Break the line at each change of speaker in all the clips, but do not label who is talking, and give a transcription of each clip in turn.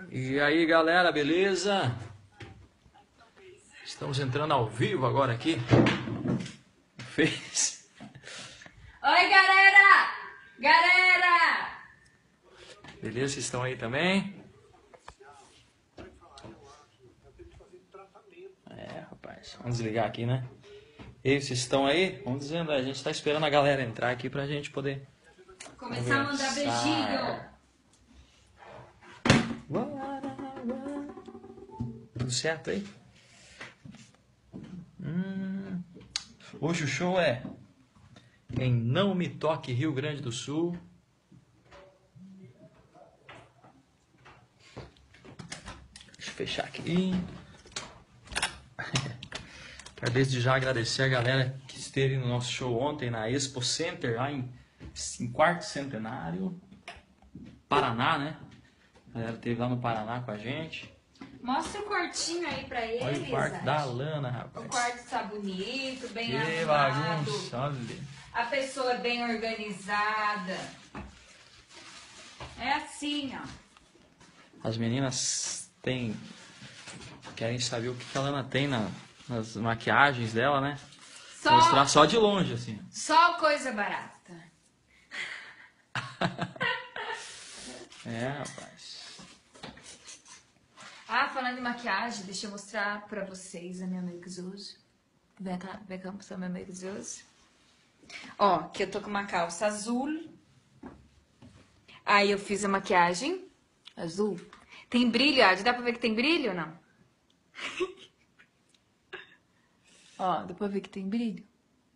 E aí, galera, beleza? Estamos entrando ao vivo agora aqui. Fez.
Oi, galera! Galera!
Beleza, vocês estão aí também? Rapaz, vamos desligar aqui, né? E aí, vocês estão aí? Vamos dizendo, a gente está esperando a galera entrar aqui pra gente poder
Começar a mandar beijinho.
Tudo certo aí? Hoje o show é em Não Me Toque, Rio Grande do Sul. Deixa eu fechar aqui. Quero desde já agradecer a galera que esteve no nosso show ontem na Expo Center, lá em quarto centenário, Paraná, né? A galera esteve lá no Paraná com a gente.
Mostra o quartinho aí pra eles.
Olha o quarto da Lana, rapaz.
O quarto tá bonito, bem
Que
arrumado.
bagunça, olha.
A pessoa é bem organizada. É assim, ó.
As meninas querem saber o que a Lana tem nas maquiagens dela, né? Mostrar só de longe, assim.
Só coisa barata.
Rapaz.
Falando em maquiagem, deixa eu mostrar pra vocês a minha make hoje. Vem cá mostrar minha make hoje. Ó, que eu tô com uma calça azul. Aí eu fiz a maquiagem azul. Tem brilho, Adi? Dá pra ver que tem brilho ou não? Ó, dá pra ver que tem brilho?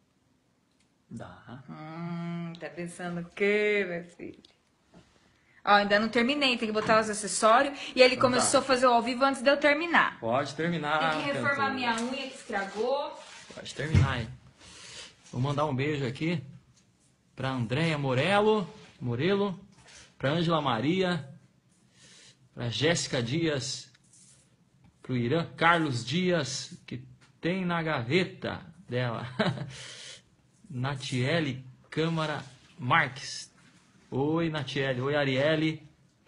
Dá.
Tá pensando o quê, meu filho? Ó, ainda não terminei, tem que botar os acessórios. E ele começou a fazer o ao vivo antes de eu terminar.
Pode terminar.
Tem que reformar minha unha que estragou.
Pode terminar aí. Vou mandar um beijo aqui pra Andréia Morelo, pra Ângela Maria, pra Jéssica Dias, pro Irã Carlos Dias, que tem na gaveta dela. Natiele Câmara Marques. Oi, Natiele. Oi, Arielle.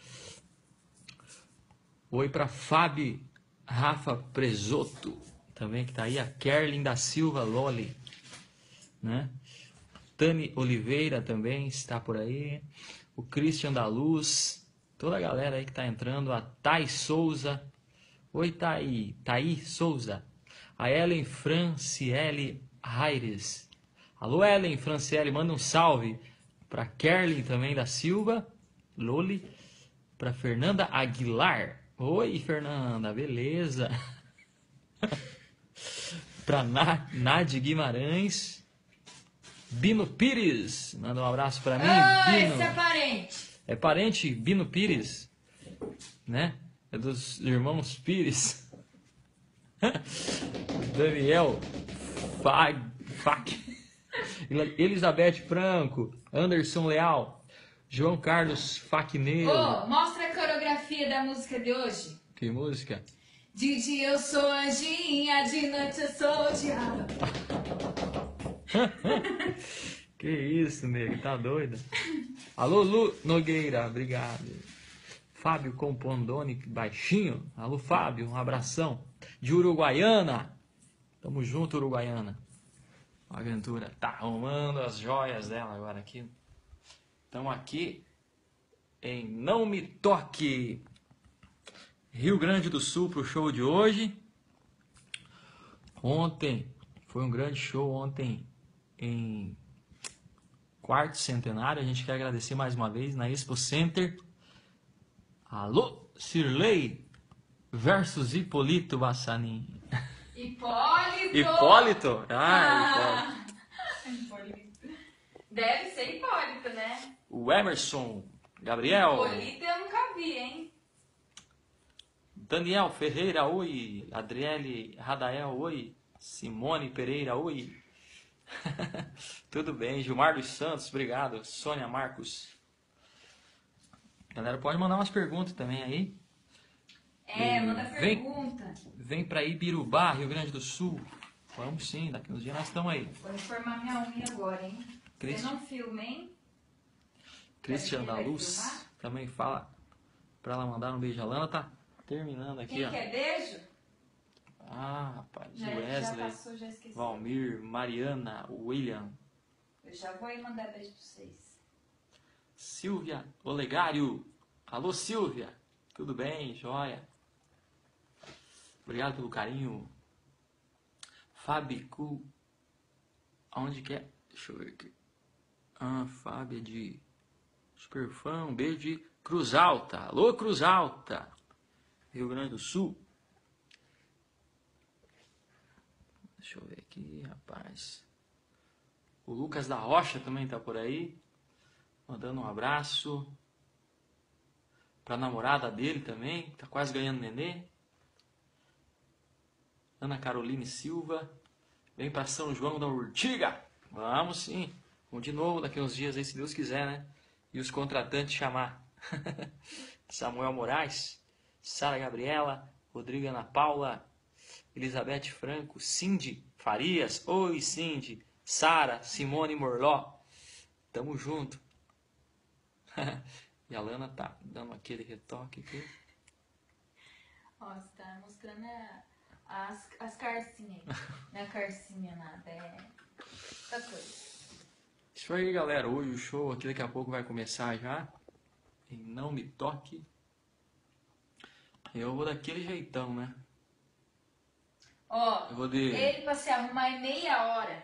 Oi para Fábio Rafa Presoto, também que tá aí. A Kerlin da Silva Loli, né? Tani Oliveira também está por aí. O Christian da Luz. Toda a galera aí que tá entrando. A Thay Souza. Oi, Thay Souza. A Ellen Franciele Aires. Alô, Ellen Franciele, manda um salve para Kerlin também da Silva Loli, para Fernanda Aguilar. Oi, Fernanda, beleza? Para Nadi Guimarães. Bino Pires, manda um abraço para mim. Bino.
Esse é parente.
É parente, Bino Pires, né? É dos irmãos Pires. Daniel Fac. Elizabeth Franco, Anderson Leal, João Carlos Facneiro.
Mostra a coreografia da música de hoje.
Que música?
De dia eu sou anjinha, de noite eu sou diabo.
Que isso, nego, tá doida? Alô, Lu Nogueira, obrigado. Fábio Compondoni, baixinho. Alô, Fábio, um abração. De Uruguaiana. Tamo junto, Uruguaiana. A aventura tá arrumando as joias dela agora aqui. Estamos aqui em Não Me Toque, Rio Grande do Sul, pro show de hoje. Ontem foi um grande show, ontem em quarto centenário. A gente quer agradecer mais uma vez na Expo Center. Alô, Cirlei versus Hipólito Bassanin.
Hipólito!
Hipólito?
Hipólito. Deve ser Hipólito, né?
O Emerson Gabriel.
Hipólito eu nunca vi, hein?
Daniel Ferreira, oi. Adriele Radael, oi. Simone Pereira, oi. Tudo bem. Gilmar dos Santos, obrigado. Sônia Marcos. Galera, pode mandar umas perguntas também aí.
Manda pergunta.
Vem pra Ibirubá, Rio Grande do Sul. Vamos sim, daqui uns dias nós estamos aí.
Vou reformar minha unha agora, hein? Você não filma, hein?
Christian da Luz também fala. pra ela mandar um beijo. A Lana tá terminando aqui,
Quem
ó.
quer beijo?
Ah, rapaz.
Já
Wesley,
passou, já esqueci.
Valmir, Mariana, William,
Eu já vou aí mandar beijo pra vocês.
Silvia Olegário. Alô, Silvia. Tudo bem? Joia. Obrigado pelo carinho. Fábio. Aonde que é? Deixa eu ver aqui. Ah, Fábio é de Superfã. Um beijo de Cruz Alta. Alô, Cruz Alta. Rio Grande do Sul. Deixa eu ver aqui, rapaz. O Lucas da Rocha também tá por aí. Mandando um abraço. Pra namorada dele também. Tá quase ganhando nenê. Ana Caroline Silva. Vem pra São João da Urtiga. Vamos sim. Vamos de novo daqui uns dias aí, se Deus quiser, né? E os contratantes chamar. Samuel Moraes. Sara Gabriela. Rodrigo Ana Paula. Elizabeth Franco. Cindy Farias. Oi, Cindy. Sara. Simone Morló. Tamo junto. E a Lana tá dando aquele retoque aqui.
Ó, você tá mostrando as carcinhas aí. Não é carcinha nada, é outra coisa.
Isso aí, galera. Hoje o show aqui daqui a pouco vai começar já. E não me toque. Eu vou daquele jeitão, né?
Ó,
Eu vou de...
ele pra se arrumar é meia hora.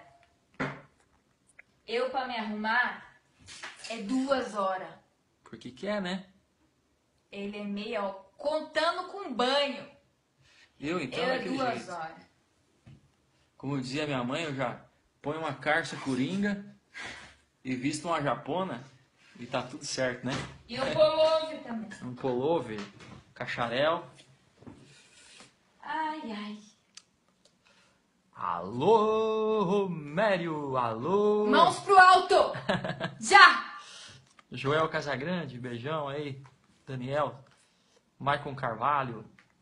Eu pra me arrumar é 2 horas.
Porque quer, né?
Ele é meia hora, contando com banho.
Eu, então,
Eu é
daquele
2
jeito.
horas.
Como dizia minha mãe, eu já ponho uma carça coringa e visto uma japona e tá tudo certo, né?
E o pullover também.
Um pullover, cacharel.
Ai, ai.
Alô, Romério, alô.
Mãos pro alto! Já!
Joel Casagrande, beijão aí. Daniel, Maicon Carvalho,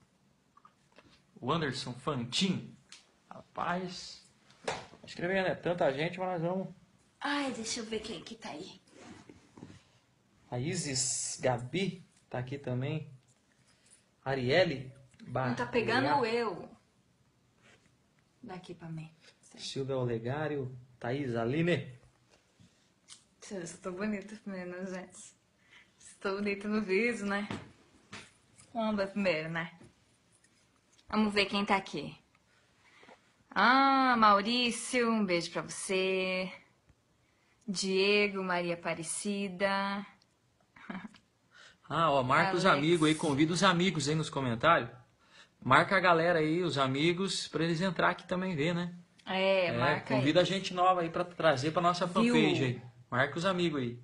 o Anderson Fantin. Rapaz, escrevendo, é tanta gente, mas nós vamos.
Ai, deixa eu ver quem que tá aí.
A Isis Gabi tá aqui também. Arielle
Não tá pegando eu. Daqui pra mim.
Silvia Olegário, Thaís Aline.
Deixa eu ver se eu tô bonita primeiro, né, gente? Se tô bonita no vídeo, né? Vamos ver primeiro, né? Vamos ver quem tá aqui. Ah, Maurício, um beijo pra você. Diego, Maria Aparecida.
Ah, ó, marca os
Alex.
amigos aí, convida os amigos aí nos comentários. Marca a galera aí, os amigos, pra eles entrar aqui também ver, né?
Marca
convida
aí.
a gente nova aí pra trazer pra nossa
Viu?
fanpage aí. Marca os amigos aí.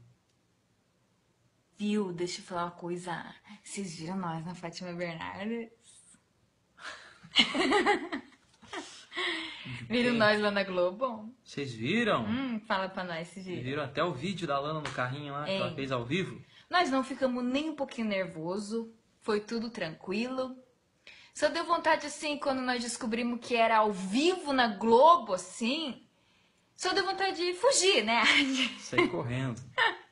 Viu? Deixa eu falar uma coisa. Vocês viram nós na Fátima Bernardes? Viram nós lá na Globo?
Vocês viram?
Fala pra nós se
Vocês
viram.
viram até o vídeo da Lana no carrinho lá, que ela fez ao vivo?
Nós não ficamos nem um pouquinho nervoso. Foi tudo tranquilo. Só deu vontade, assim, quando nós descobrimos que era ao vivo na Globo, assim. Só deu vontade de fugir, né?
Saí correndo.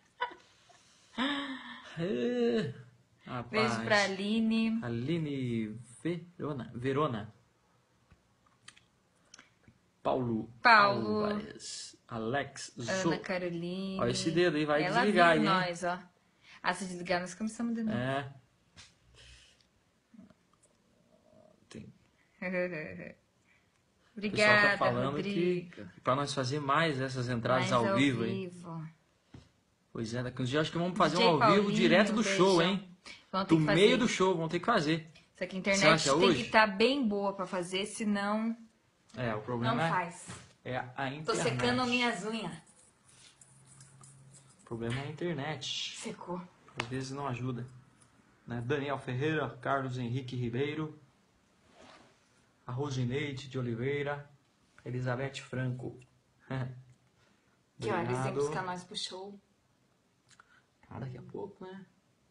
Rapaz.
Beijo pra Aline.
Aline Verona. Paulo Álvares. Alex Zo.
Ana Caroline.
Ó, esse dedo aí vai
Ela
desligar
viu
aí, hein?
nós, ó. Ah, se desligar, nós começamos de novo.
É. Tem... O pessoal
Obrigada,
tá falando
Rodrigo.
que pra nós fazer mais essas entradas ao vivo aí. Pois é, daqui uns dias acho que vamos fazer
DJ
um ao vivo
Paulinho,
direto do show,
beijão.
hein?
Vamos ter
Do
que fazer.
meio do show, vamos ter que fazer.
Só que a
Você
internet
acha
tem
hoje?
que estar bem boa pra fazer, senão
É, o
não
problema
faz.
é a internet.
Tô secando minhas unhas.
O problema é a internet.
Secou.
Às vezes não ajuda. Né? Daniel Ferreira, Carlos Henrique Ribeiro, a Rosineide de Oliveira, Elizabeth Franco.
Que horas tem que
Obrigado.
buscar nós pro show?
Ah, daqui a pouco, né?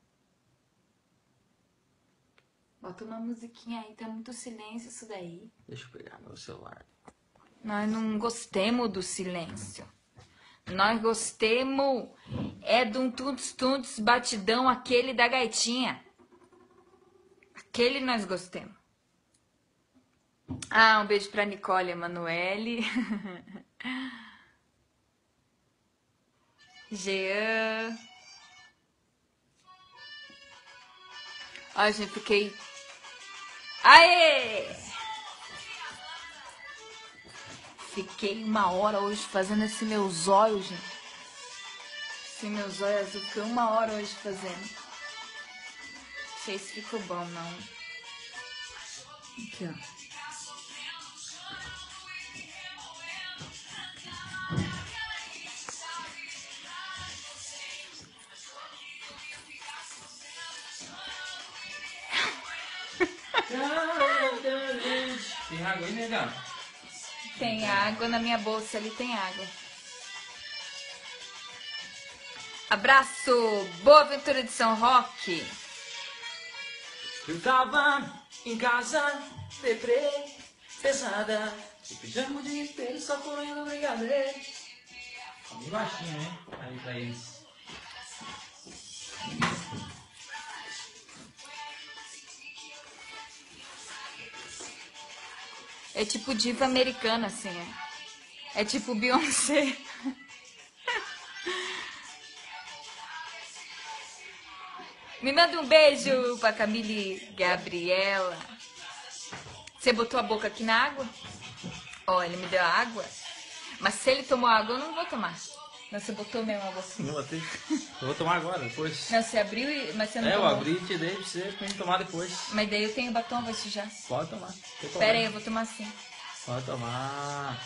Bota uma musiquinha aí, tá muito silêncio isso daí.
Deixa eu pegar meu celular.
Nós não gostemos do silêncio. Nós gostemos é de um tuntos batidão aquele da gaitinha. Que ele nós gostemos. Ah, um beijo pra Nicole Emanuele. Jean. Ai, gente, fiquei... Aê! Fiquei 1 hora hoje fazendo esse meu zóio, gente. Esse meu zóio azul. Fiquei 1 hora hoje fazendo. Não sei se ficou bom, não. Aqui, ó.
Tem água aí, negão?
Tem água na minha bolsa, ali tem água. Abraço! Boa Aventura de São Roque!
Eu tava em casa, deprê, pesada, de pijama o dia inteiro, só comendo brigadeiro. Tá bem baixinho, né? Aí pra eles.
É tipo diva americana, assim, é. É tipo Beyoncé. Me manda um beijo pra Camille Gabriela. Você botou a boca aqui na água? Ó, ele me deu a água. Mas se ele tomou água, eu não vou tomar. Não, você botou mesmo a boca.
Não botei. Eu vou tomar agora, depois.
Não, você abriu, mas você não
Eu
tomou.
abri e te dei pra você pra gente tomar depois.
Mas daí eu tenho batom, vai sujar.
Pode tomar.
Pera aí, eu vou tomar assim.
Pode tomar.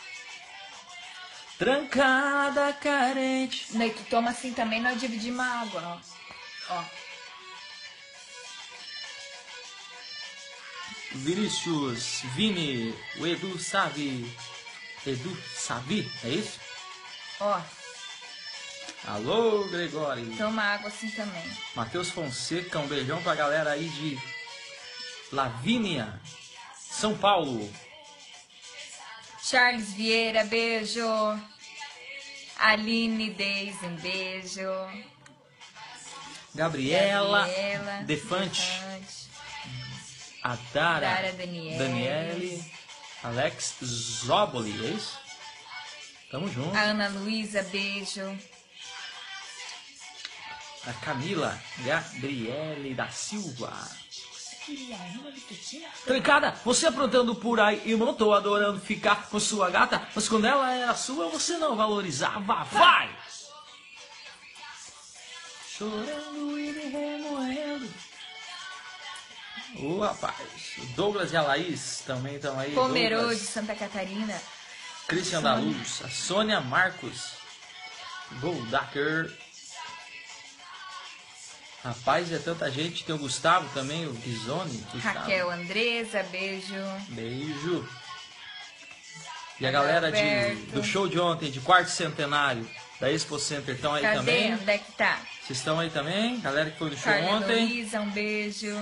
Trancada, carente.
Não, e tu toma assim também, nós dividimos a água, ó. Ó.
Vinícius, Vini, o Edu sabe. Edu sabe, é isso?
Ó,
Alô, Gregório.
toma água assim também.
Matheus Fonseca, um beijão pra galera aí de Lavínia, São Paulo.
Charles Vieira, beijo. Aline Deise, um beijo.
Gabriela,
Gabriela
Defante,
Defante.
Adara,
Dara Daniele.
Daniele, Alex Zoboli, é isso? Tamo junto.
A Ana Luísa, beijo.
A Camila Gabriele da Silva. Trancada, você aprontando por aí, irmão, tô adorando ficar com sua gata, mas quando ela era sua, você não valorizava, vai! Chorando e me remoendo. Ô, rapaz, o Douglas e a Laís também estão aí.
Pomerô
Douglas,
de Santa Catarina.
Christian da Luz, a Sônia Marcos, Goldacker. Rapaz, é tanta gente. Tem o Gustavo também, o Guizone. Gustavo.
Raquel Andresa, beijo.
Beijo. E a galera do show de ontem, de quarto centenário, da Expo Center, estão aí
Cadê?
também?
Onde é que tá?
Vocês estão aí também? Galera que foi no show
Carla
ontem.
Luísa, um beijo.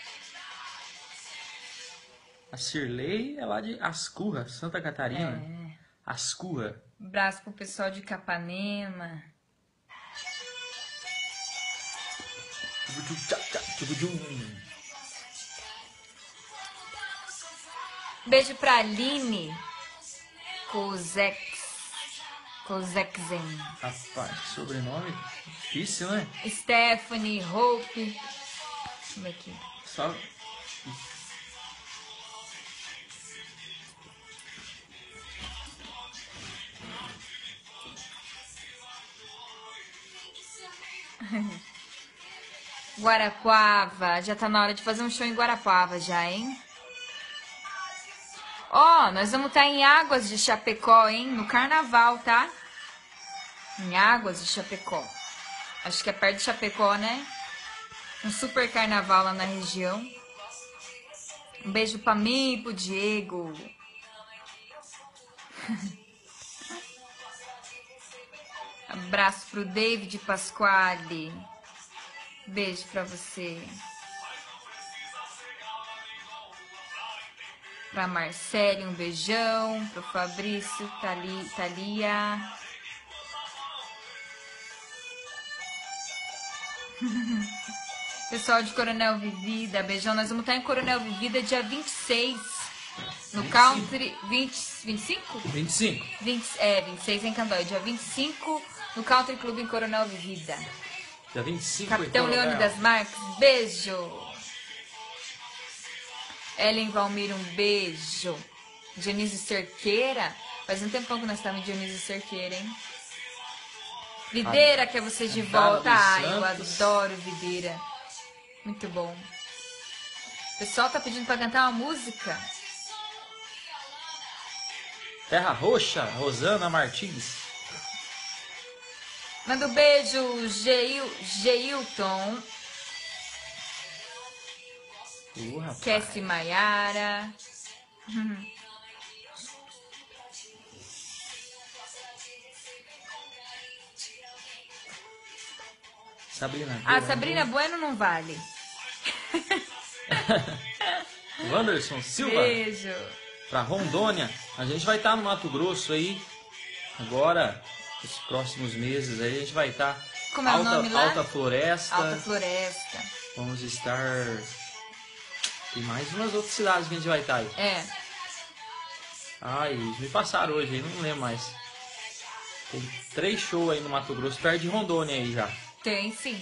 A Cirlei é lá de Ascurra, Santa Catarina.
É.
Ascurra.
Um abraço pro pessoal de Capanema. Beijo pra Aline Kozekzen.
Rapaz, que sobrenome difícil, né?
Stephanie, Hope. Deixa eu ver aqui.
Só...
Guarapuava. Já tá na hora de fazer um show em Guarapuava já, hein? Ó, nós vamos estar em Águas de Chapecó, hein? No carnaval, tá? Em Águas de Chapecó. Acho que é perto de Chapecó, né? Um super carnaval lá na região. Um beijo pra mim e pro Diego. Abraço pro David Pasquale. Beijo pra você. Pra Marcele, um beijão. Pro Fabrício, Thalia. Pessoal de Coronel Vivida, beijão. Nós vamos estar em Coronel Vivida dia 26. No 25. Country... 25?
25.
26 em Candói. Dia 25 no Country Club em Coronel Vivida.
Dia 25
Capitão Leônidas Marques, beijo. Ellen Valmir, um beijo. Dionísio Cerqueira. Faz um tempão que nós estamos em Dionísio Cerqueira, hein? Videira, quer você de volta. Ai, eu adoro Videira. Muito bom. O pessoal tá pedindo pra cantar uma música.
Terra Roxa, Rosana Martins.
Manda um beijo, Geilton. Cassie Maiara.
Sabrina.
Sabrina Bueno não vale.
Wanderson Silva.
Beijo.
Pra Rondônia. A gente vai estar no Mato Grosso aí. Agora, os próximos meses aí, a gente vai estar.
Como é o nome lá?
Alta Floresta.
Alta Floresta.
Vamos estar. Tem mais umas outras cidades que a gente vai estar aí.
É.
Ai, me passaram hoje aí, não lembro mais. Tem 3 shows aí no Mato Grosso, perto de Rondônia aí já.
Tem sim.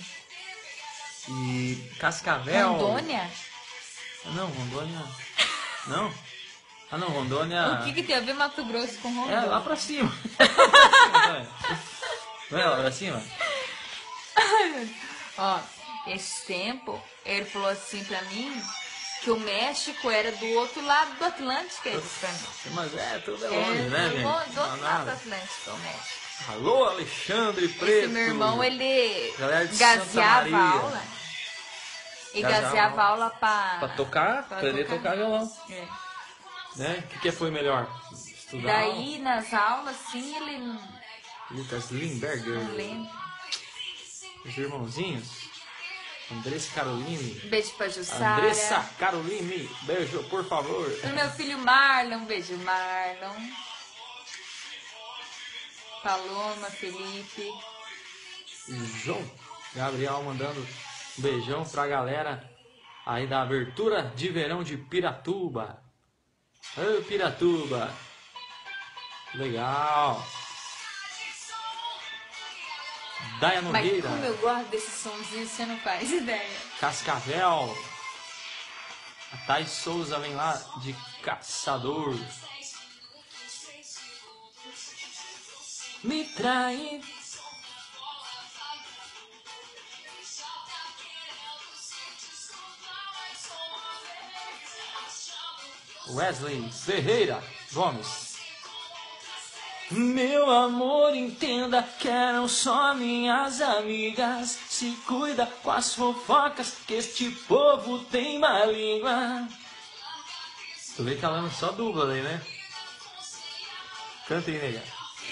E Cascavel.
Rondônia?
Não, Rondônia. Não? Ah não, Rondônia.
O que tem a ver Mato Grosso com Rondônia?
É lá pra cima. Não é lá pra cima?
Ó, esse tempo, ele falou assim pra mim que o México era do outro lado do Atlântico. Ele disse pra mim.
Mas tudo é longe, né, gente?
Do outro lado do Atlântico, o México.
Alô, Alexandre Preto.
Esse meu irmão, ele
gaseava
aula. E gaseava aula pra
tocar, aprender a tocar violão.
É.
Né? O que foi melhor? Estudar?
Daí, nas aulas, sim, ele...
Lucas Limberger.
Não lembro.
Os irmãozinhos. Andressa Caroline.
Beijo pra Jussara.
Andressa Caroline. Beijo, por favor.
Pro meu filho Marlon. Beijo, Marlon. Paloma, Felipe.
João Gabriel mandando um beijão pra galera aí da abertura de verão de Piratuba. Ô, Piratuba. Legal. Daia Nogueira.
Mas como eu gosto desse somzinho, você não faz ideia.
Cascavel. A Thais Souza vem lá de Caçador. Me trai. Wesley Ferreira Gomes. Meu amor, entenda que eram só minhas amigas. Se cuida com as fofocas, que este povo tem má língua. Tu vê que ela só dubla aí, né? Canta aí, nega.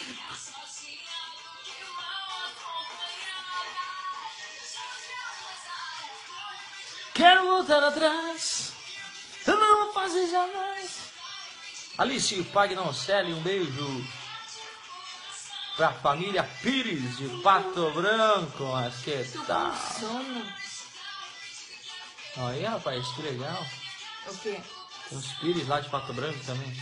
Quero voltar atrás, eu não vou fazer jamais. Alice Pagnoncelli, um beijo pra família Pires de Pato Branco. Mas que tal?
Sono.
Aí, rapaz, que legal.
O quê?
Tem uns Pires lá de Pato Branco também.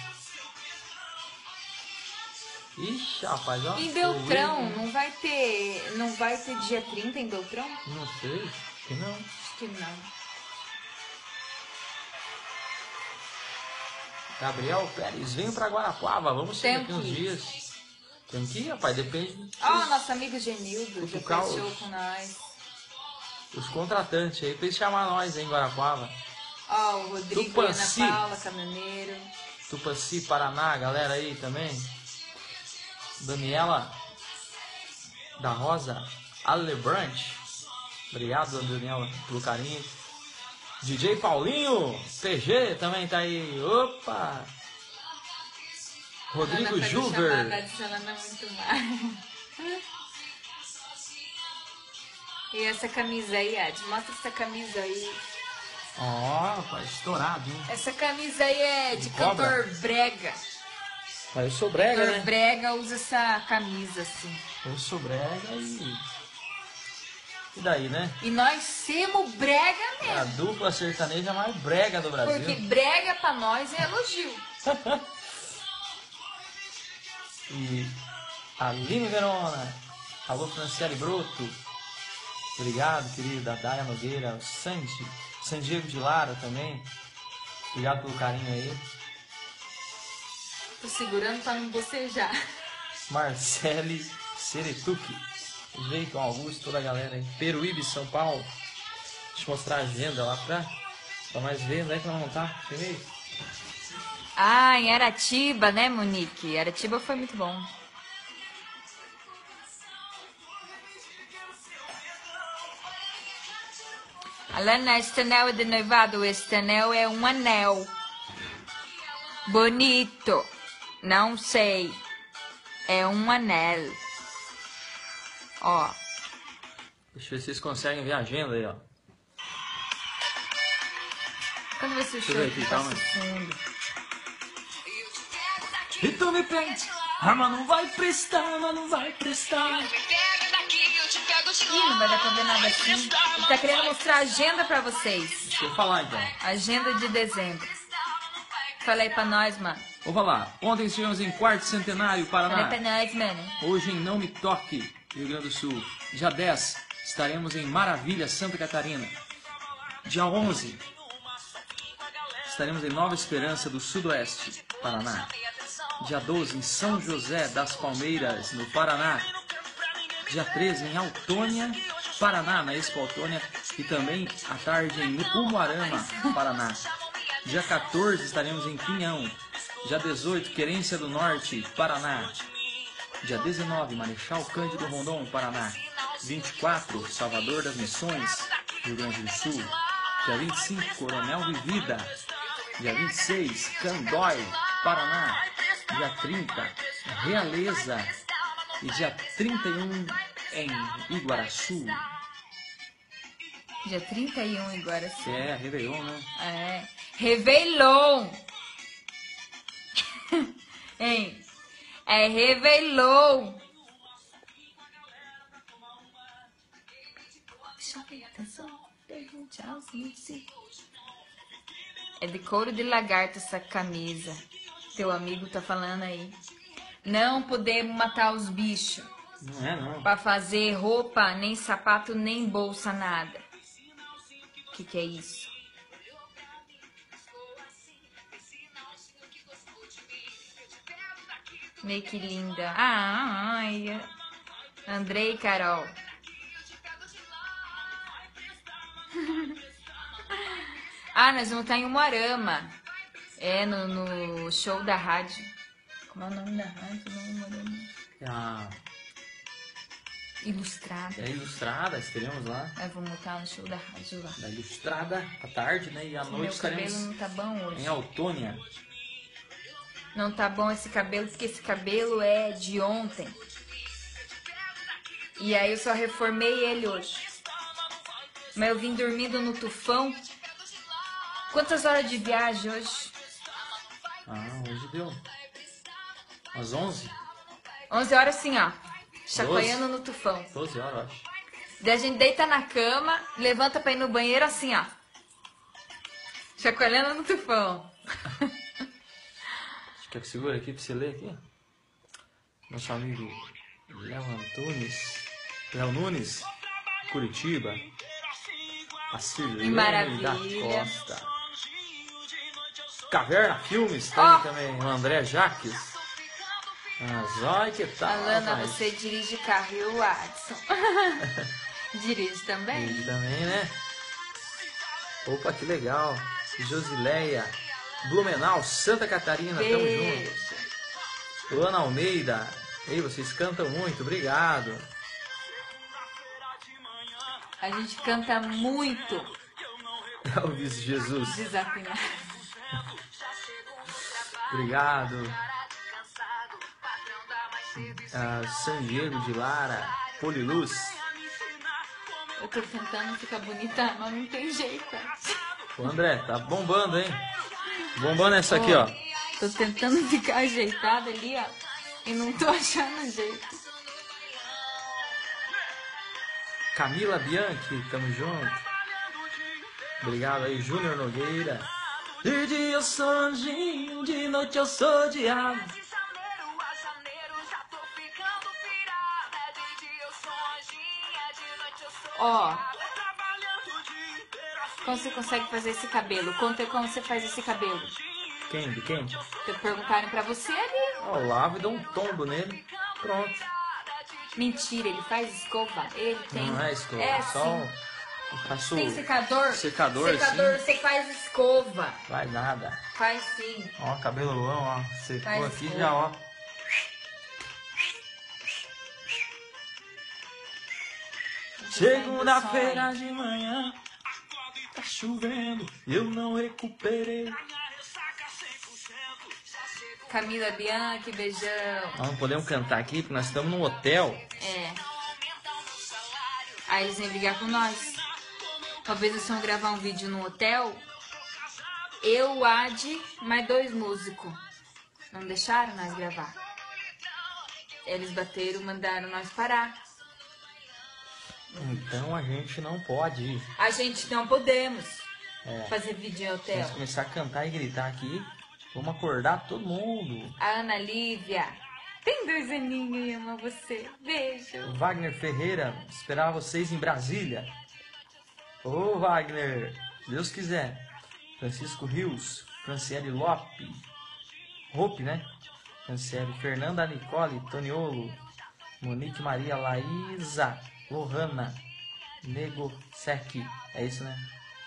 Ixi, rapaz, ó.
Em Beltrão, não vai ter dia 30 em Beltrão?
Não sei, acho que não.
Acho que não.
Gabriel Pérez, venho pra Guarapuava, vamos chegar aqui uns dias. Tem que ir, rapaz, depende.
Ó, nosso amigo Genildo, já
Cutucar
fez show com nós.
Os contratantes aí, pra eles chamar nós aí em Guarapuava.
Ó, o Rodrigo e
Tupanci.
Ana Paula, caminhoneiro.
Tupanci, Paraná, galera aí também. Daniela da Rosa Alebrante. Obrigado, Daniela, pelo carinho. DJ Paulinho, PG também tá aí. Opa! Rodrigo Juver.
Ela não é muito mais. E essa camisa aí, Ad? Mostra essa camisa aí.
Ó, rapaz, estourado, hein?
Essa camisa aí é de
Cobra.
cantor brega.
Mas eu sou brega,
Cantor
né?
brega usa essa camisa assim.
Eu sou brega e... E daí, né?
E nós somos brega mesmo.
A dupla sertaneja mais brega do Brasil.
Porque brega pra nós é elogio.
E Aline Verona, alô Franciele Broto, obrigado, querida. Daya Nogueira, o San Diego de Lara também, obrigado pelo carinho aí.
Tô segurando pra não bocejar.
Marcele Seretuque, Jeito Augusto, toda a galera aí. Peruíbe, São Paulo. Deixa eu mostrar a agenda lá pra nós ver onde é que nós vamos estar primeiro.
Ah, em Aratiba, né, Monique? Aratiba foi muito bom. Alana, este anel é de noivado. Este anel é um anel. Bonito. Não sei. É um anel. Ó.
Deixa eu ver se vocês conseguem ver a agenda aí, ó.
Quando você
Deixa eu ver aqui, calma.
fundo.
E tu me pede, ah, mas não vai prestar, mas não vai prestar.
Ih, não vai dar pra ver nada assim. Ele tá querendo mostrar a agenda pra vocês.
Deixa eu falar então.
Agenda de dezembro. Fala aí pra nós, mano.
Vou falar. Ontem estivemos em quarto centenário,
Fala
Paraná.
aí pra nós, mano.
Hoje em Não Me Toque, Rio Grande do Sul. Dia 10, estaremos em Maravilha, Santa Catarina. Dia 11, estaremos em Nova Esperança do Sudoeste, Paraná. Dia 12, em São José das Palmeiras, no Paraná. Dia 13, em Autônia, Paraná, na Expo Autônia. E também à tarde em Umuarama, Paraná. Dia 14, estaremos em Pinhão. Dia 18, Querência do Norte, Paraná. Dia 19, Marechal Cândido Rondon, Paraná. 24, Salvador das Missões, Rio Grande do Sul. Dia 25, Coronel Vivida. Dia 26, Candói, Paraná. Dia 30, Realeza. E dia 31, em Iguaraçu.
Dia 31 agora sim.
É, Réveillon, né?
É. Réveillon. Hein? É Réveillon. É de couro de lagarto essa camisa. Teu amigo tá falando aí. Não podemos matar os bichos.
Não é, não.
Pra fazer roupa, nem sapato, nem bolsa, nada. Que é isso? Meio que linda. Ai. Andrei e Carol. Ah, nós vamos estar em Umuarama. É, no show da rádio. Como é o nome da rádio?
É a...
Ilustrada.
É Ilustrada, estaremos lá.
Nós vamos estar no show da rádio lá.
Da Ilustrada, à tarde, né? E à noite
Meu
estaremos
cabelo não tá bom hoje.
em Autônia.
Não tá bom esse cabelo, porque esse cabelo é de ontem. E aí eu só reformei ele hoje. Mas eu vim dormindo no tufão. Quantas horas de viagem hoje?
Ah, hoje deu. Às 11?
11 horas assim, ó. Chacoalhando no tufão.
12 horas, eu acho.
Daí a gente deita na cama, levanta pra ir no banheiro assim, ó. Chacoalhando no tufão.
Quer que segura aqui pra você ler aqui? Nosso amigo Léo Nunes, Curitiba. A Cirlene da Costa. Caverna Filmes tem também. O André Jaques. Mas olha que tal.
Alana, você dirige carro e o Watson. Dirige também?
Dirige também, né? Opa, que legal. Josileia, Blumenau, Santa Catarina, tamo junto. Ana Almeida, ei, vocês cantam muito, obrigado.
A gente canta muito.
Elvis Jesus.
Desafinado.
Obrigado. San Diego de Lara, Poliluz.
Eu tô tentando ficar bonita, mas não tem jeito.
O André, tá bombando, hein? Bombando essa aqui, ó.
Tô tentando ficar ajeitada ali, ó. E não tô achando jeito.
Camila Bianchi, tamo junto. Obrigado aí, Júnior Nogueira. De dia eu sou anjinho, de noite eu sou diabo.
Ó, como você consegue fazer esse cabelo? Conta como você faz esse cabelo.
Quem? De quem?
Perguntaram pra você ali.
Ó, eu lavo e dou um tombo nele. Pronto.
Mentira, ele faz escova. Ele tem.
Não é escova,
é
só
sim.
eu faço
Tem secador?
secador,
Secador,
sim.
você faz escova.
Vai nada.
Faz sim.
Ó, cabelão, ó. Secou
Faz
aqui
escova.
já, ó. Segunda-feira de manhã, tá chovendo, eu não recuperei.
Camila Bianchi, beijão.
Nós não podemos cantar aqui porque nós estamos num hotel.
É. Aí eles vêm brigar com nós. Talvez nós vamos gravar um vídeo no hotel. Eu, o Ad, mais 2 músicos. Não deixaram nós gravar. Eles bateram, mandaram nós parar.
Então a gente não pode ir.
A gente não podemos
É.
fazer vídeo em
Se
hotel.
nós começar a cantar e gritar aqui, vamos acordar todo mundo.
A Ana Lívia. Tem 2 aninhos e ama você. Beijo.
Wagner Ferreira, esperava vocês em Brasília. Ô Wagner, se Deus quiser. Francisco Rios, Franciele Lope, Hope, né? Franciele, Fernanda Nicole, Toniolo, Monique Maria, Laísa, Lohana, Nego Sec. É isso, né?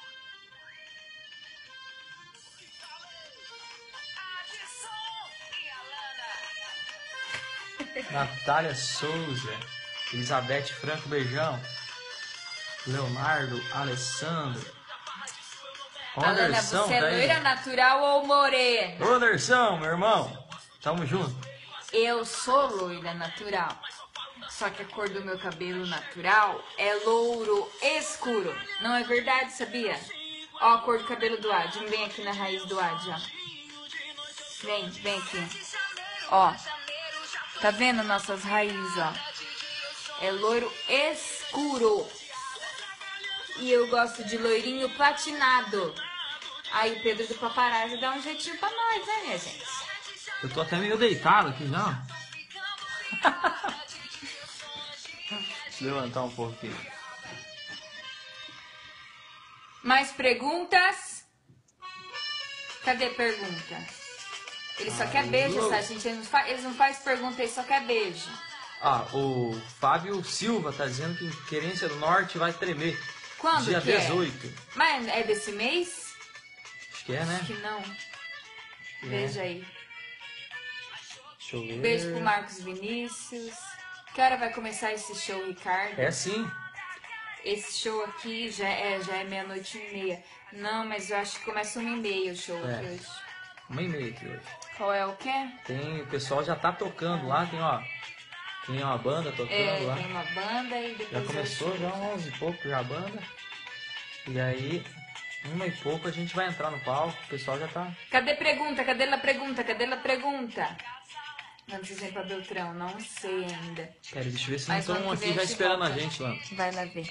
Natália Souza, Elizabeth Franco, beijão. Leonardo, Alessandro.
Alana,
Anderson,
você é
tá aí.
loira natural ou morena?
Ô, Anderson, meu irmão. Tamo junto.
Eu sou loira natural. Só que a cor do meu cabelo natural é louro escuro. Não é verdade, sabia? Ó a cor do cabelo do Ad. Vem aqui na raiz do Ad, ó. Vem aqui. Ó. Tá vendo nossas raízes, ó? É loiro escuro. E eu gosto de loirinho platinado. Aí o Pedro do Paparazzi dá um jeitinho pra nós, né, minha gente?
Eu tô até meio deitado aqui já. Deixa eu levantar um pouco aqui.
Mais perguntas? Cadê pergunta? Ele só quer beijo, essa gente. Eles não fazem pergunta, ele só quer beijo.
Ah, o Fábio Silva tá dizendo que Querência do Norte vai tremer.
Quando
Dia
que é?
18.
Mas é desse mês?
Acho que é, né?
Acho que não.
É.
Beijo aí.
Deixa eu ver.
Beijo pro Marcos Vinícius. Que hora vai começar esse show, Ricardo?
É sim.
Esse show aqui já é 00:30. Não, mas eu acho que começa 1h30 o show
É.
aqui hoje.
1h30 aqui hoje.
Qual é o quê?
Tem, o pessoal já tá tocando lá, tem uma banda tocando lá.
Tem uma banda e depois
Já começou,
é o show.
já 11 e pouco já a banda. E aí, 1 e pouco a gente vai entrar no palco, o pessoal já tá...
Cadê pergunta? Cadê a pergunta? Cadê a pergunta? Vamos dizer pra Beltrão, não sei ainda.
Pera, deixa eu ver se não
Mas
estão
ano que
aqui
vem
já
a gente
esperando a
volta.
gente lá.
Vai lá ver.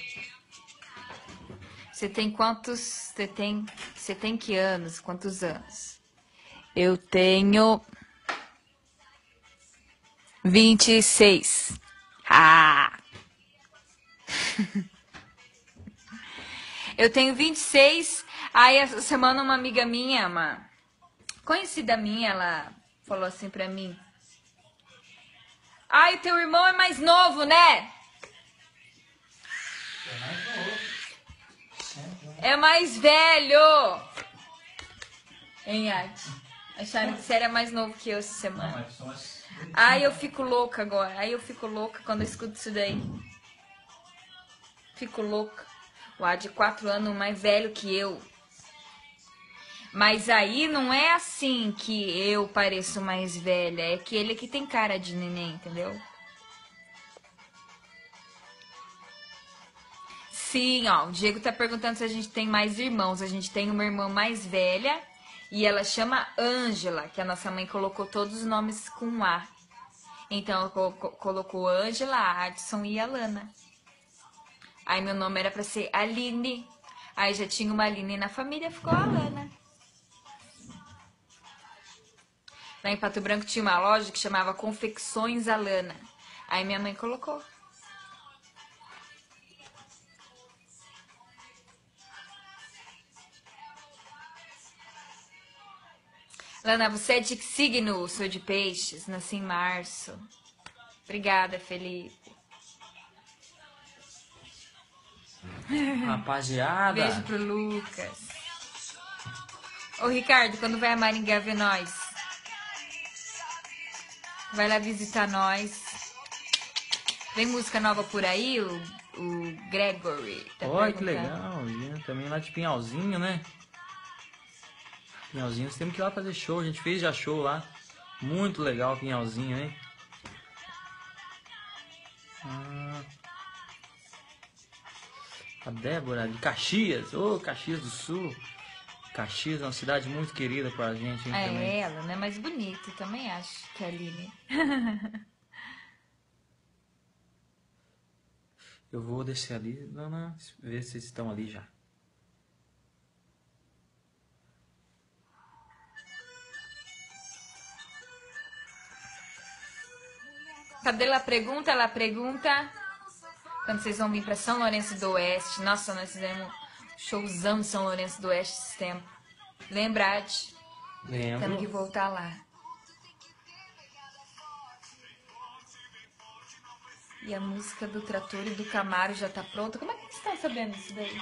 Você tem quantos? Você tem que anos? Quantos anos? Eu tenho 26. Ah! Eu tenho 26. Aí essa semana uma amiga minha, uma conhecida minha, ela falou assim pra mim: ai, teu irmão é mais novo, né? É mais velho. Hein, Arte? Acharam que você era mais novo que eu essa semana. Ai, eu fico louca agora. Aí eu fico louca quando eu escuto isso daí. Fico louca. O Ad, 4 anos mais velho que eu. Mas aí não é assim que eu pareço mais velha. É que ele que tem cara de neném, entendeu? Sim, ó. O Diego tá perguntando se a gente tem mais irmãos. A gente tem uma irmã mais velha. E ela chama Ângela, que a nossa mãe colocou todos os nomes com A. Então ela colocou Ângela, Adson e Alana. Aí meu nome era pra ser Aline. Aí já tinha uma Aline na família, ficou a Alana. Lá em Pato Branco tinha uma loja que chamava Confecções Alana. Aí minha mãe colocou. Lana, você é de que signo? Sou de peixes, nasci em março. Obrigada, Felipe.
Rapaziada.
Beijo pro Lucas. Ô, Ricardo, quando vai a Maringá ver nós? Vai lá visitar nós. Vem música nova por aí? O Gregory tá
Olha
perguntando.
que legal. Ian também lá de Pinhalzinho, né? Pinhalzinho, nós temos que ir lá fazer show. A gente fez já show lá. Muito legal Pinhalzinho, hein? A Débora de Caxias. Ô, Caxias do Sul. Caxias é uma cidade muito querida pra gente, hein, também.
É ela, né? Mais bonita, também acho que é a Aline.
Eu vou descer ali, Lana, ver se vocês estão ali já.
Cadê ela pergunta? Ela pergunta quando vocês vão vir pra São Lourenço do Oeste. Nossa, nós fizemos um showzão em São Lourenço do Oeste esse tempo. Lembrade?
Lembro.
Temos que voltar lá. E a música do Trator e do Camaro já tá pronta. Como é que vocês estão sabendo isso daí?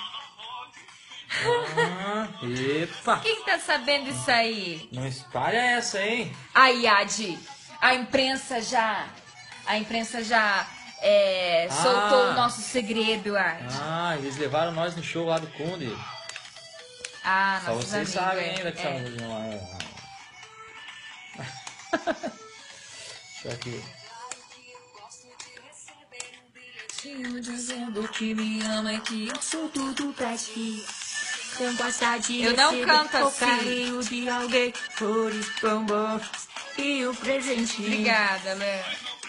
Epa!
Quem tá sabendo isso aí?
Não espalha essa, hein?
Aí, Adi, a imprensa já soltou o nosso segredo, Adi.
Eles levaram nós no show lá do Conde.
Ah,
Só
nossos
vocês
amigos,
sabem ainda que essa
é.
música lá. Deixa eu aqui.
Dizendo que me ama e que eu sou tudo pra ti. Não gosta de
Eu não
receber
canto
o
assim.
carinho de alguém, flores, bombom e o presente.
Obrigada, Léo.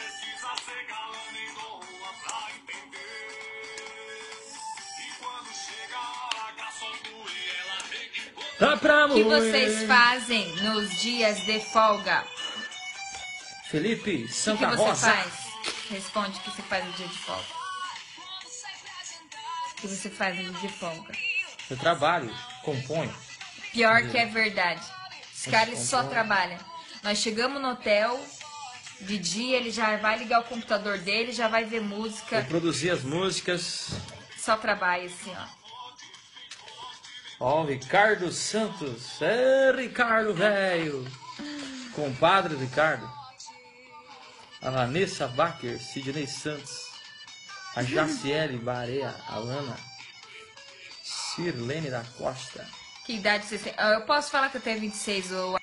Tá pra
O que
moer.
vocês fazem nos dias de folga?
Felipe,
O que
Santa
você
Rosa.
faz? Responde o que você faz no dia de folga. O que você faz no dia de folga?
Eu trabalho, componho.
Pior que é verdade. Os caras só
compõe.
trabalham. Nós chegamos no hotel, de dia ele já vai ligar o computador dele, já vai ver
Eu
música.
produzi as músicas.
Só trabalha assim, ó.
Ó, o Ricardo Santos. É, Ricardo, velho. Compadre Ricardo. A Vanessa Bacher, Sidney Santos. A Jaciele Barea, a Lana. Sirlene da Costa.
Que idade você tem? Eu posso falar que eu tenho 26 ou...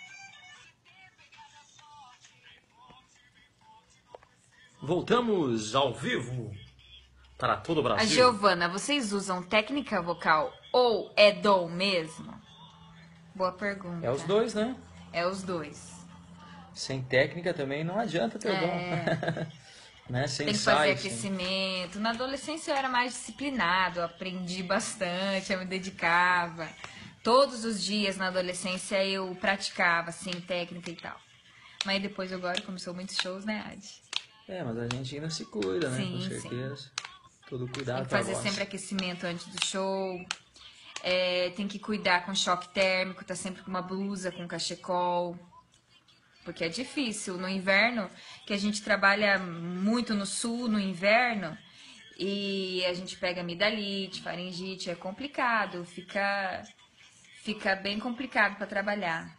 Voltamos ao vivo para todo o
A
Brasil.
Giovana, vocês usam técnica vocal ou é dom mesmo? Boa pergunta.
É os dois, né?
É os dois.
Sem técnica também não adianta ter o dom. Né? Sem
Tem que fazer
ensaio, sem-
aquecimento. Na adolescência eu era mais disciplinado, eu aprendi bastante, eu me dedicava. Todos os dias na adolescência eu praticava, assim, técnica e tal. Mas depois agora começou muitos shows, né, Adi?
É, mas a gente ainda se cuida, né?
Sim,
Com
sim.
certeza. Todo cuidado
Tem que
pra
fazer
voz.
sempre aquecimento antes do show. É, tem que cuidar com choque térmico, tá sempre com uma blusa, com cachecol. Porque é difícil. No inverno, que a gente trabalha muito no sul, no inverno, e a gente pega amidalite, faringite, é complicado. Fica bem complicado para trabalhar.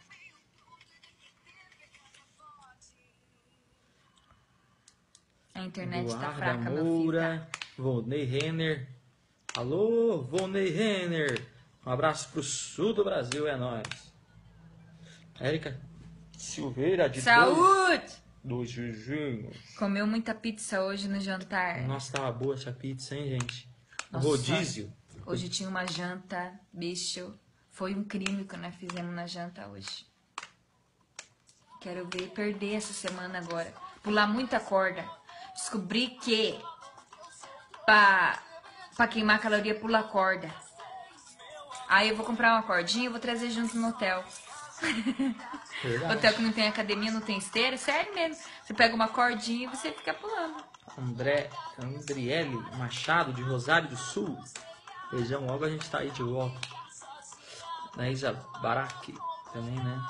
A internet tá
Eduarda
fraca, meu filho.
Moura, Volney Renner. Alô, Volney Renner. Um abraço pro sul do Brasil, é nóis. Érica Silveira de
Saúde!
do Jujunho.
Comeu muita pizza hoje no jantar.
Nossa, tava boa essa pizza, hein, gente?
Nossa.
Rodízio.
Hoje tinha uma janta, bicho. Foi um crime que nós fizemos na janta hoje. Quero ver perder essa semana agora. Pular muita corda. Descobri que pra Pra queimar caloria, pula corda. Aí eu vou comprar uma cordinha e vou trazer junto no hotel.
Verdade.
Hotel que não tem academia, não tem esteira, sério mesmo. Você pega uma cordinha e você fica pulando.
Andriele Machado, de Rosário do Sul. Beijão, logo a gente tá aí de volta. Naísa Baraque também, né?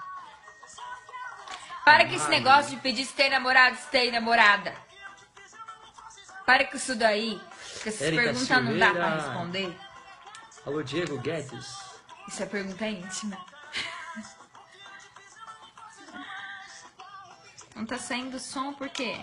Para com esse negócio de pedir se tem namorado, se tem namorada. Para com isso daí. Porque essas
Érica
perguntas não dá pra
Silveira.
responder.
Alô, Diego Guedes.
Isso é pergunta íntima. Não tá saindo som por quê?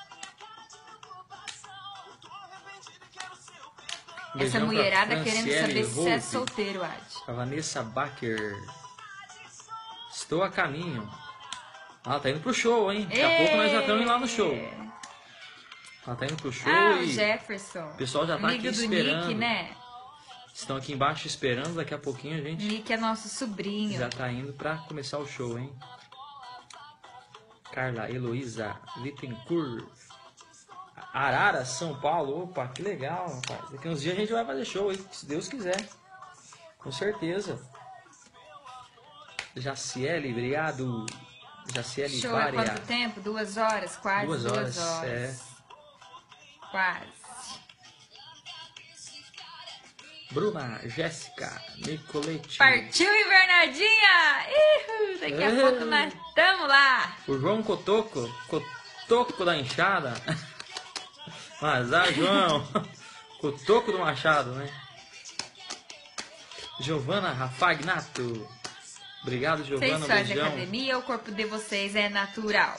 Essa
Beijão pra
mulherada querendo
Franciele
saber se você é
Volpe.
solteiro, Ad.
A Vanessa Baker. Estou a caminho. Ah, tá indo pro show, hein? Daqui a pouco nós já estamos lá no show. Ela tá indo pro show
Ah, o
e
Jefferson.
o pessoal já tá
amigo
aqui
do
esperando.
Nick, né?
Estão aqui embaixo esperando. Daqui a pouquinho a gente
Nick é nosso sobrinho.
já tá indo pra começar o show, hein? Carla Heloísa Bittencourt. Arara, São Paulo. Opa, que legal, rapaz. Daqui uns dias a gente vai fazer show, hein? Se Deus quiser. Com certeza. Jaciele, obrigado. Jaciele
Show é
Vária.
quanto tempo? 2 horas? Quase
2 horas.
2 horas.
É.
Quase.
Bruna, Jéssica, Nicolete.
Partiu, Invernadinha! Ihu, daqui a pouco nós estamos lá.
O João Cotoco. Cotoco da enxada. Mas, João. Cotoco do Machado, né? Giovana Rafagnato. Obrigado,
Vocês
Giovana.
fazem
Beijão.
academia ou o corpo de vocês é natural?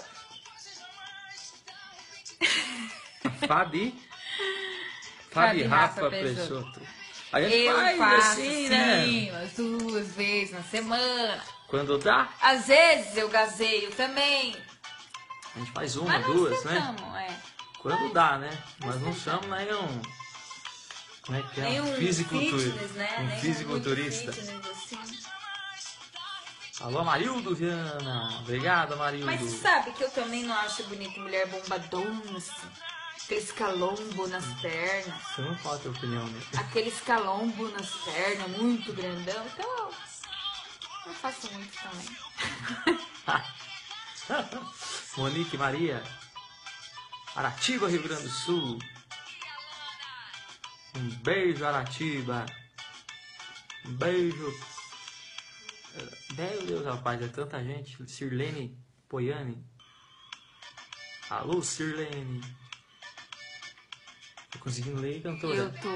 Fabi
Fabi
Rafa
Rafa
Pressoto. A gente
Eu
faz
faço
assim,
sim,
né?
umas 2 vezes na semana.
Quando dá,
Às vezes eu gazeio também.
a gente faz uma,
Mas não
duas, né?
sentamos, é.
Quando dá, né? Mas não chama nem um... Como é que é?
Nem
Um
um
fisiculturista.
fitness, né?
Um
Nem
fisiculturista.
muito fitness, assim.
Alô, Marildo Viana. Obrigado, Marildo.
Mas você sabe que eu também não acho bonita mulher bombadona, assim. Aqueles calombo nas pernas.
Você não fala a tua opinião, né?
Aqueles calombo nas pernas, muito grandão. Então, eu faço muito também.
Monique Maria. Aratiba, Rio Grande do Sul. Um beijo, Aratiba. Um beijo. Meu Deus, rapaz, é tanta gente. Sirlene Poiani. Alô, Sirlene. Tô conseguindo ler, cantora?
Eu tô.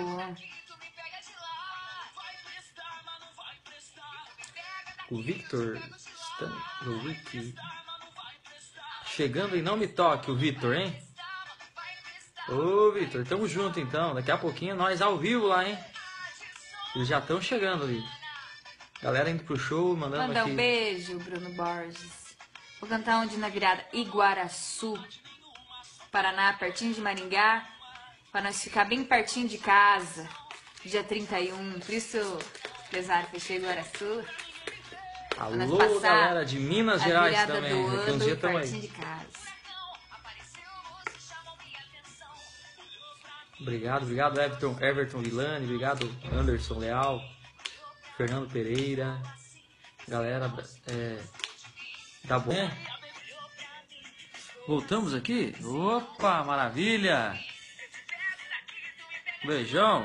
O Victor Stanlowick. Chegando e não me toque, o Victor, hein? Ô, Victor, tamo junto então. Daqui a pouquinho nós ao vivo lá, hein? Eles já estão chegando ali. Galera indo pro show, mandando
Manda
aqui.
um beijo, Bruno Borges. Vou cantar onde na virada? Iguaraçu, Paraná, pertinho de Maringá. Pra nós ficar bem pertinho de casa. Dia 31. Por isso, empresário, fechei Iguaraçu. nós
Alô,
passar
galera de Minas
A
Gerais
virada
também.
do
Daqui uns
ano,
dias tamo
pertinho
aí.
de casa.
Obrigado, Everton Vilani. Obrigado, Anderson Leal. Fernando Pereira. Galera, tá bom? Voltamos aqui? Opa, maravilha! Beijão!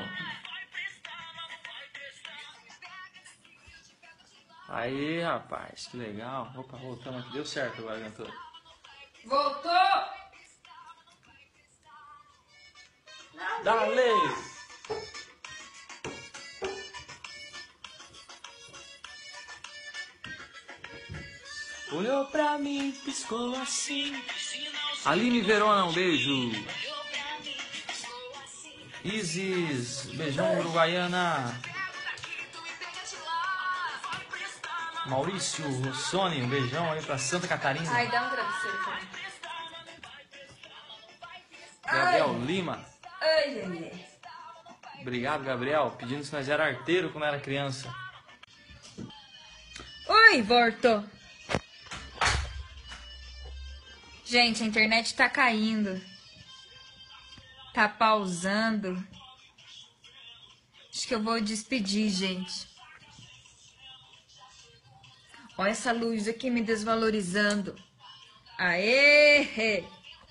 Aí, rapaz, que legal. Opa, voltamos aqui. Deu certo agora, cantor.
Voltou!
Dale! Olhou pra mim, piscou assim. Aline Verona, um beijo. Isis, beijão, Uruguaiana. Maurício Rossoni, um beijão aí pra Santa Catarina.
Ai, dá um travesseiro pra mim.
Gabriel Lima.
Ai, ai, ai.
Obrigado, Gabriel. Pedindo se nós era arteiro quando era criança.
Oi, voltou. Gente, a internet tá caindo. Tá pausando. Acho que eu vou despedir, gente. Olha essa luz aqui me desvalorizando. Aê!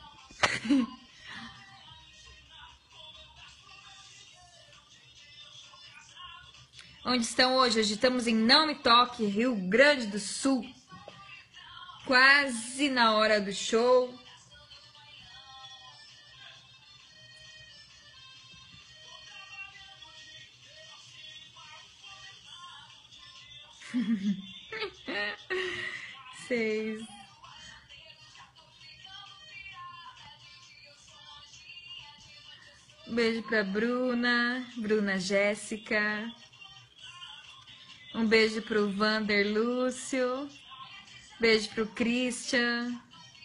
Onde estão hoje? Hoje estamos em Não Me Toque, Rio Grande do Sul. Quase na hora do show. Seis. Um beijo pra Bruna Jéssica. Um beijo pro Vander Lúcio. Beijo pro Christian.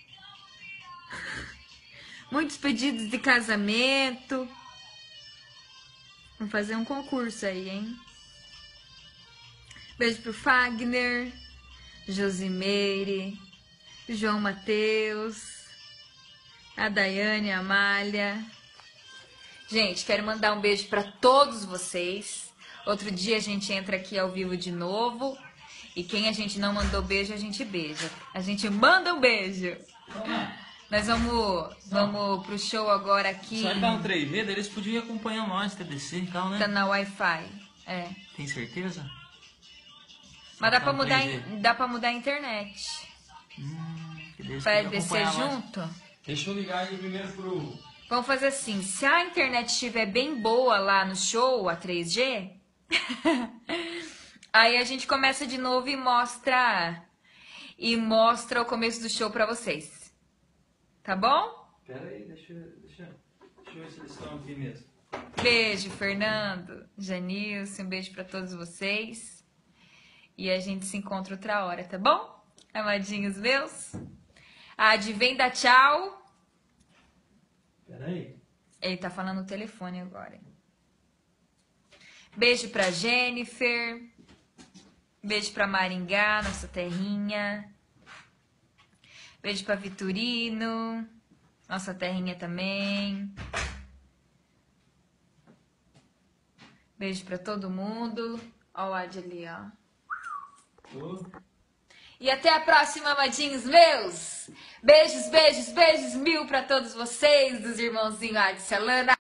Muitos pedidos de casamento. Vamos fazer um concurso aí, hein? Beijo pro Fagner, Josimeire, João Mateus, a Daiane, a Amália. Gente, quero mandar um beijo para todos vocês. Outro dia a gente entra aqui ao vivo de novo. E quem a gente não mandou beijo, a gente beija. A gente manda um beijo. Nós vamos pro show agora aqui.
Só que tá no 3G, eles podiam acompanhar nós, TDC e tal, né?
Tá na Wi-Fi. É.
Tem certeza?
Mas dá pra mudar a internet. Pra descer junto.
Deixa eu ligar aí primeiro pro...
Vamos fazer assim, se a internet estiver bem boa lá no show, a 3G, aí a gente começa de novo e mostra o começo do show pra vocês. Tá bom?
Pera aí, deixa eu ver se eles estão aqui mesmo.
Beijo, Fernando, Janilson, um beijo pra todos vocês. E a gente se encontra outra hora, tá bom? Amadinhos meus. A Adi vem dar tchau.
Peraí.
Ele tá falando no telefone agora. Beijo pra Jennifer. Beijo pra Maringá, nossa terrinha. Beijo pra Vitorino, nossa terrinha também. Beijo pra todo mundo. Ó o Ad ali, ó. E até a próxima, amadinhos meus. Beijos, beijos, beijos mil pra todos vocês, dos irmãozinhos Ad Salana.